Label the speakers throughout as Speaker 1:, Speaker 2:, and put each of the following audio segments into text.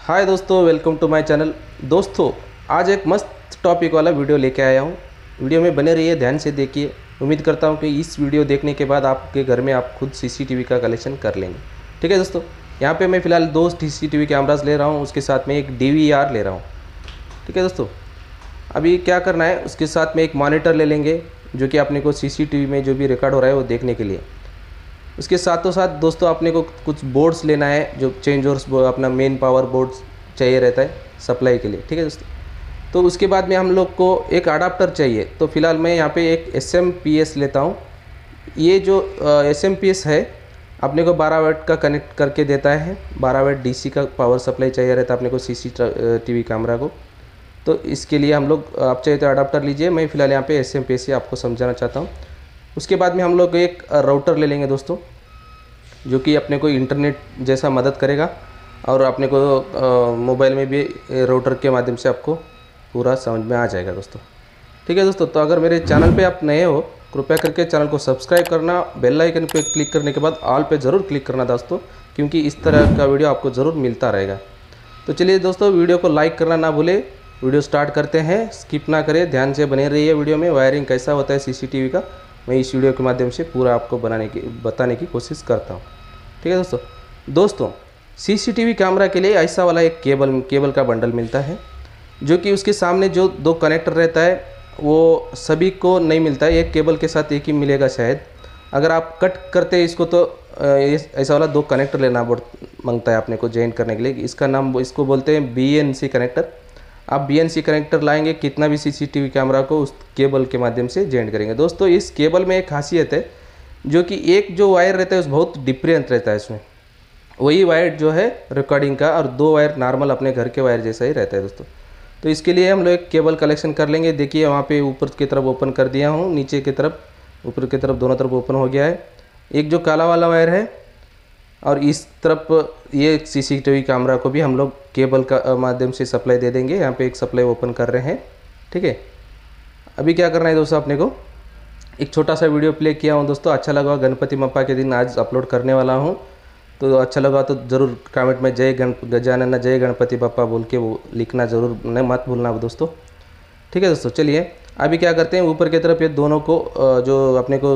Speaker 1: हाय दोस्तों, welcome to my channel. दोस्तों, आज एक मस्त टॉपिक वाला वीडियो लेके आया हूँ। वीडियो में बने रहिए, ध्यान से देखिए। उम्मीद करता हूँ कि इस वीडियो देखने के बाद आपके घर में आप खुद सीसीटीवी का कलेक्शन कर लेंगे। ठीक है दोस्तों, यहाँ पे मैं फ़िलहाल 2 सीसीटीवी कैमरास ले रहा हूँ, उसके साथ में एक DVR ले रहा हूँ। ठीक है दोस्तों, अभी क्या करना है, उसके साथ में एक मॉनिटर ले लेंगे जो कि अपने को सीसीटीवी में जो भी रिकॉर्ड हो रहा है वो देखने के लिए। उसके साथों साथ दोस्तों अपने को कुछ बोर्ड्स लेना है, जो चेंज और अपना मेन पावर बोर्ड्स चाहिए रहता है सप्लाई के लिए। ठीक है दोस्तों, तो उसके बाद में हम लोग को एक अडाप्टर चाहिए। तो फिलहाल मैं यहाँ पे एक SMPS लेता हूँ। ये जो SMPS है अपने को 12 वाट का कनेक्ट करके देता है। 12 वाट DC का पावर सप्लाई चाहिए रहता है अपने को CCTV कैमरा को। तो इसके लिए हम लोग, आप चाहिए तो अडाप्टर लीजिए। मैं फ़िलहाल यहाँ पे SMPS से आपको समझाना चाहता हूँ। उसके बाद में हम लोग एक राउटर ले लेंगे दोस्तों, जो कि अपने को इंटरनेट जैसा मदद करेगा और अपने को मोबाइल में भी राउटर के माध्यम से आपको पूरा समझ में आ जाएगा दोस्तों। ठीक है दोस्तों, तो अगर मेरे चैनल पे आप नए हो, कृपया करके चैनल को सब्सक्राइब करना, बेल आइकन पे क्लिक करने के बाद ऑल पे ज़रूर क्लिक करना दोस्तों, क्योंकि इस तरह का वीडियो आपको ज़रूर मिलता रहेगा। तो चलिए दोस्तों, वीडियो को लाइक करना ना भूले। वीडियो स्टार्ट करते हैं, स्किप ना करें, ध्यान से बने रहिए। वीडियो में वायरिंग कैसा होता है CCTV का, मैं इस वीडियो के माध्यम से पूरा आपको बताने की कोशिश करता हूँ। ठीक है दोस्तों, CCTV कैमरा के लिए ऐसा वाला एक केबल का बंडल मिलता है, जो कि उसके सामने जो 2 कनेक्टर रहता है वो सभी को नहीं मिलता है। एक केबल के साथ एक ही मिलेगा शायद। अगर आप कट करते हैं इसको तो ऐसा वाला 2 कनेक्टर लेना मांगता है अपने को जॉइन करने के लिए। इसको बोलते हैं BNC कनेक्टर। आप BNC कनेक्टर लाएंगे, कितना भी CCTV कैमरा को उस केबल के माध्यम से जॉइन करेंगे। दोस्तों, इस केबल में एक खासियत है, जो कि एक जो वायर रहता है उस बहुत डिफरेंट रहता है इसमें। वही वायर जो है रिकॉर्डिंग का, और 2 वायर नॉर्मल अपने घर के वायर जैसा ही रहता है दोस्तों। तो इसके लिए हम लोग एक केबल कलेक्शन कर लेंगे। देखिए वहाँ पे ऊपर की तरफ ओपन कर दिया हूँ, नीचे की तरफ, ऊपर की तरफ, दोनों तरफ ओपन हो गया है। एक जो काला वाला वायर है, और इस तरफ ये CCTV कैमरा को भी हम लोग केबल का माध्यम से सप्लाई दे देंगे। यहाँ पे एक सप्लाई ओपन कर रहे हैं। ठीक है, अभी क्या करना है दोस्तों, अपने को एक छोटा सा वीडियो प्ले किया हूँ दोस्तों। अच्छा लगा, गणपति बप्पा के दिन आज अपलोड करने वाला हूँ। तो अच्छा लगा तो ज़रूर कमेंट में जय गजानन जय गणपति बप्पा बोल के वो लिखना ज़रूर मत भूलना दोस्तों। ठीक है दोस्तों, चलिए अभी क्या करते हैं, ऊपर की तरफ ये दोनों को जो अपने को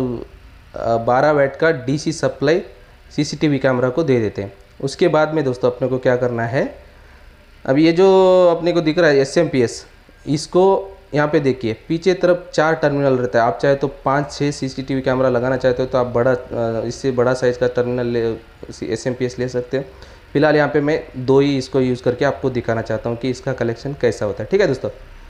Speaker 1: 12 वाट का DC सप्लाई CCTV कैमरा को दे देते हैं। उसके बाद में दोस्तों अपने को क्या करना है, अभी ये जो अपने को दिख रहा है SMPS, इसको यहाँ पे देखिए पीछे तरफ 4 टर्मिनल रहता है। आप चाहे तो 5-6 CCTV कैमरा लगाना चाहते हो तो आप बड़ा, इससे बड़ा साइज़ का टर्मिनल SMPS ले सकते हैं। फिलहाल यहाँ पे मैं 2 ही इसको यूज़ करके आपको दिखाना चाहता हूँ कि इसका कलेक्शन कैसा होता है। ठीक है दोस्तों,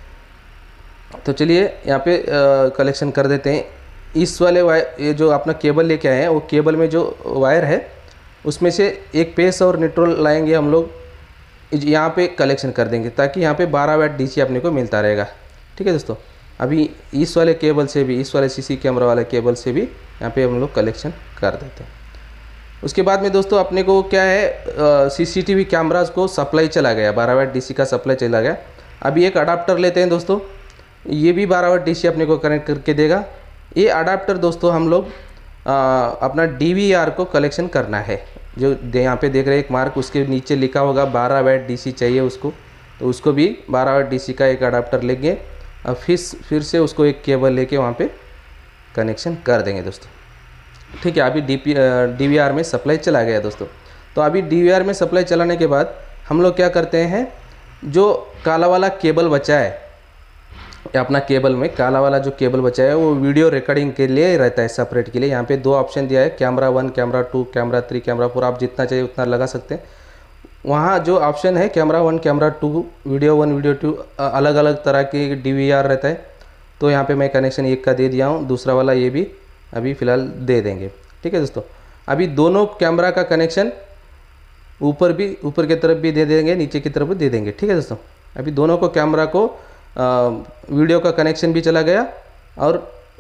Speaker 1: तो चलिए यहाँ पे कलेक्शन कर देते हैं। इस वाले वायर, ये जो अपना केबल लेके आए हैं, वो केबल में जो वायर है उसमें से एक पेस और न्यूट्रल लाएंगे हम लोग, यहाँ पे कलेक्शन कर देंगे, ताकि यहाँ पे 12 वाट DC अपने को मिलता रहेगा। ठीक है दोस्तों, अभी इस वाले केबल से भी, इस वाले CC कैमरा वाले केबल से भी यहाँ पे हम लोग कलेक्शन कर देते हैं। उसके बाद में दोस्तों अपने को क्या है, CCTV कैमरास को सप्लाई चला गया, 12 वाट DC का सप्लाई चला गया। अभी एक अडाप्टर लेते हैं दोस्तों, ये भी 12 वाट DC अपने को कनेक्ट करके देगा। ये अडाप्टर दोस्तों हम लोग अपना DVR को कलेक्शन करना है। जो यहाँ पे देख रहे हैं एक मार्क, उसके नीचे लिखा होगा 12 वाट DC चाहिए उसको, तो उसको भी 12 वाट DC का एक अडाप्टर लेंगे और फिर से उसको एक केबल लेके वहाँ पे कनेक्शन कर देंगे दोस्तों। ठीक है, अभी DVR में सप्लाई चला गया दोस्तों। तो अभी DVR में सप्लाई चलाने के बाद हम लोग क्या करते हैं, जो काला वाला केबल बचा है, अपना केबल में काला वाला जो केबल बचा है वो वीडियो रिकॉर्डिंग के लिए रहता है, सेपरेट के लिए। यहाँ पे 2 ऑप्शन दिया है, कैमरा 1, कैमरा 2, कैमरा 3, कैमरा 4, आप जितना चाहिए उतना लगा सकते हैं। वहाँ जो ऑप्शन है कैमरा 1, कैमरा 2, वीडियो 1, वीडियो 2, अलग अलग तरह की DVR रहता है। तो यहाँ पे मैं कनेक्शन एक का दे दिया हूँ, दूसरा वाला ये भी अभी फ़िलहाल दे देंगे। ठीक है दोस्तों, अभी दोनों कैमरा का कनेक्शन ऊपर की तरफ भी दे देंगे, नीचे की तरफ भी दे देंगे। ठीक है दोस्तों, अभी दोनों को कैमरा को वीडियो का कनेक्शन भी चला गया और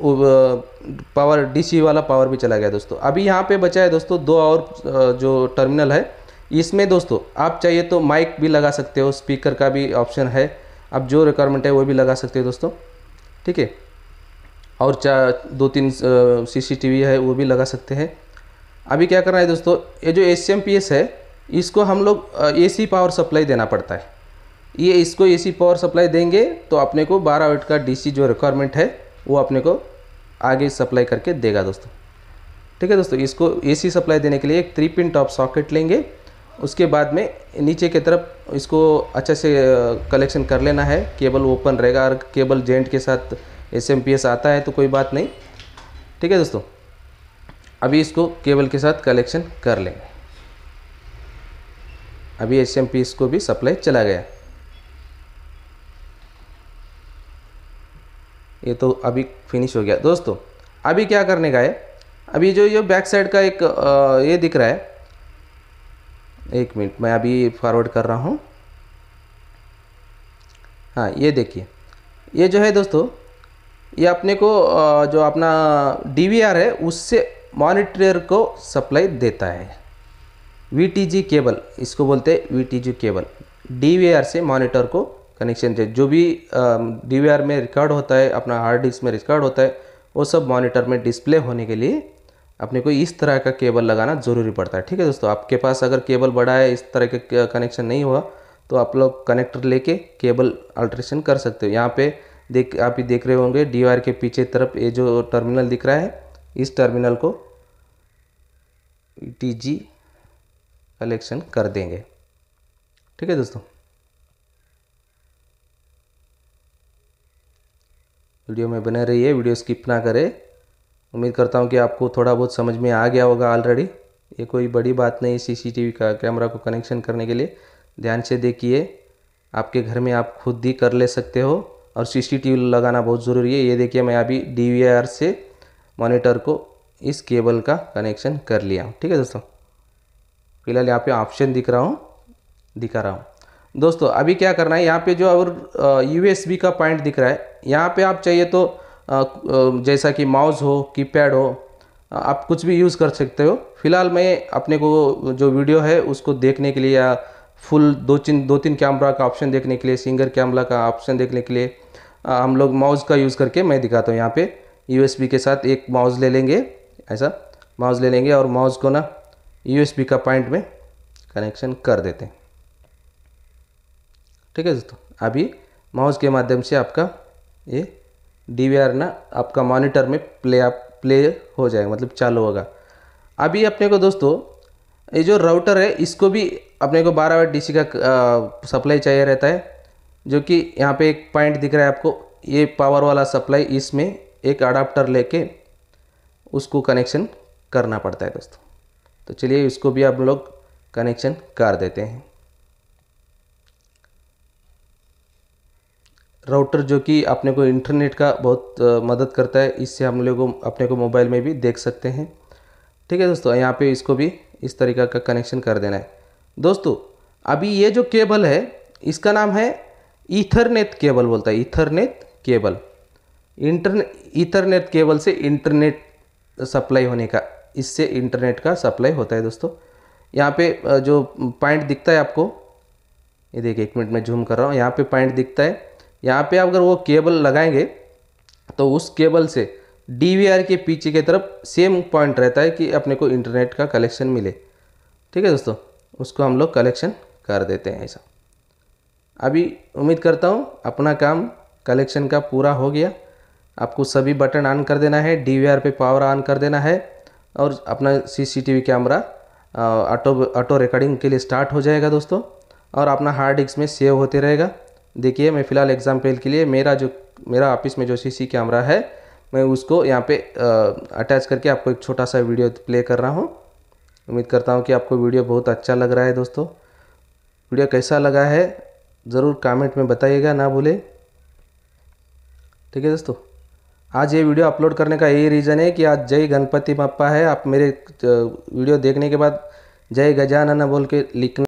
Speaker 1: पावर DC वाला पावर भी चला गया दोस्तों। अभी यहाँ पे बचा है दोस्तों 2 और जो टर्मिनल है, इसमें दोस्तों आप चाहिए तो माइक भी लगा सकते हो, स्पीकर का भी ऑप्शन है, आप जो रिक्वायरमेंट है वो भी लगा सकते हो दोस्तों। ठीक है, और 2-3 CCTV है वो भी लगा सकते हैं। अभी क्या करना है दोस्तों, ये जो SMPS है इसको हम लोग एसी पावर सप्लाई देना पड़ता है। ये इसको एसी पावर सप्लाई देंगे तो अपने को 12 वोल्ट का डीसी जो रिक्वायरमेंट है वो अपने को आगे सप्लाई करके देगा दोस्तों। ठीक है दोस्तों, इसको एसी सप्लाई देने के लिए एक 3 पिन टॉप सॉकेट लेंगे। उसके बाद में नीचे की तरफ इसको अच्छे से कलेक्शन कर लेना है। केबल ओपन रहेगा और केबल जेंट के साथ एसएमपीएस आता है तो कोई बात नहीं। ठीक है दोस्तों, अभी इसको केबल के साथ कलेक्शन कर लेंगे। अभी एसएमपीएस को भी सप्लाई चला गया। ये तो अभी फिनिश हो गया दोस्तों। अभी क्या करने का है, अभी जो ये बैक साइड का एक ये दिख रहा है, 1 मिनट मैं अभी फॉरवर्ड कर रहा हूँ। हाँ ये देखिए, ये जो है दोस्तों, ये अपने को जो अपना डीवीआर है उससे मॉनिटर को सप्लाई देता है। वीटीजी केबल इसको बोलते हैं, वीटीजी केबल डीवीआर से मॉनिटर को कनेक्शन दे। जो भी डीवीआर में रिकॉर्ड होता है, अपना हार्ड डिस्क में रिकॉर्ड होता है, वो सब मॉनिटर में डिस्प्ले होने के लिए अपने को इस तरह का केबल लगाना ज़रूरी पड़ता है। ठीक है दोस्तों, आपके पास अगर केबल बड़ा है, इस तरह का कनेक्शन नहीं हुआ तो आप लोग कनेक्टर लेके केबल अल्ट्रेशन कर सकते हो। यहाँ पे आप ही देख रहे होंगे डीवीआर के पीछे तरफ ये जो टर्मिनल दिख रहा है, इस टर्मिनल को वीटीजी कलेक्शन कर देंगे। ठीक है दोस्तों, वीडियो में बने रहिए, वीडियो स्किप ना करें। उम्मीद करता हूँ कि आपको थोड़ा बहुत समझ में आ गया होगा ऑलरेडी। ये कोई बड़ी बात नहीं, सीसीटीवी का कैमरा को कनेक्शन करने के लिए ध्यान से देखिए। आपके घर में आप खुद ही कर ले सकते हो और सीसीटीवी लगाना बहुत ज़रूरी है। ये देखिए, मैं अभी डीवीआर से मॉनिटर को इस केबल का कनेक्शन कर लिया। ठीक है दोस्तों, फिलहाल यहाँ पे ऑप्शन दिखा रहा हूँ दोस्तों। अभी क्या करना है, यहाँ पे जो और यूएसबी का पॉइंट दिख रहा है, यहाँ पे आप चाहिए तो जैसा कि माउस हो, कीपैड हो, आप कुछ भी यूज़ कर सकते हो। फिलहाल मैं अपने को जो वीडियो है उसको देखने के लिए या फुल 2-3 कैमरा का ऑप्शन देखने के लिए, सिंगल कैमरा का ऑप्शन देखने के लिए हम लोग माउस का यूज़ करके मैं दिखाता हूँ। यहाँ पे यूएसबी के साथ एक माउस ले लेंगे, ऐसा माउस ले लेंगे और माउस को ना यूएसबी का पॉइंट में कनेक्शन कर देते हैं। ठीक है दोस्तों, अभी माउस के माध्यम से आपका ये डीवीआर ना आपका मॉनिटर में प्ले हो जाएगा, मतलब चालू होगा। अभी अपने को दोस्तों ये जो राउटर है इसको भी अपने को 12 वाट डीसी का सप्लाई चाहिए रहता है, जो कि यहाँ पे एक पॉइंट दिख रहा है आपको, ये पावर वाला सप्लाई, इसमें एक अडाप्टर लेके उसको कनेक्शन करना पड़ता है दोस्तों। तो चलिए इसको भी आप लोग कनेक्शन कर देते हैं। राउटर जो कि अपने को इंटरनेट का बहुत मदद करता है, इससे हम लोग अपने को मोबाइल में भी देख सकते हैं। ठीक है दोस्तों, यहाँ पे इसको भी इस तरीका का कनेक्शन कर देना है दोस्तों। अभी ये जो केबल है इसका नाम है ईथरनेट केबल बोलता है, ईथरनेट केबल। ईथरनेट केबल से इंटरनेट सप्लाई होने का, इससे इंटरनेट का सप्लाई होता है दोस्तों। यहाँ पे जो पॉइंट दिखता है आपको, ये देखिए 1 मिनट में जूम कर रहा हूँ, यहाँ पे पॉइंट दिखता है। यहाँ पे अगर वो केबल लगाएंगे तो उस केबल से डीवीआर के पीछे की तरफ सेम पॉइंट रहता है कि अपने को इंटरनेट का कलेक्शन मिले। ठीक है दोस्तों, उसको हम लोग कलेक्शन कर देते हैं ऐसा। अभी उम्मीद करता हूँ अपना काम कलेक्शन का पूरा हो गया। आपको सभी बटन ऑन कर देना है, डीवीआर पे पावर ऑन कर देना है और अपना सीसीटीवी कैमरा ऑटो रिकॉर्डिंग के लिए स्टार्ट हो जाएगा दोस्तों, और अपना हार्ड डिस्क में सेव होते रहेगा। देखिए, मैं फ़िलहाल एग्जाम्पल के लिए मेरा ऑफिस में जो सीसी कैमरा है, मैं उसको यहाँ पे अटैच करके आपको एक छोटा सा वीडियो प्ले कर रहा हूँ। उम्मीद करता हूँ कि आपको वीडियो बहुत अच्छा लग रहा है दोस्तों। वीडियो कैसा लगा है ज़रूर कमेंट में बताइएगा, ना भूले। ठीक है दोस्तों, आज ये वीडियो अपलोड करने का यही रीज़न है कि आज जय गणपति बप्पा है। आप मेरे वीडियो देखने के बाद जय गजानन बोल के लिखना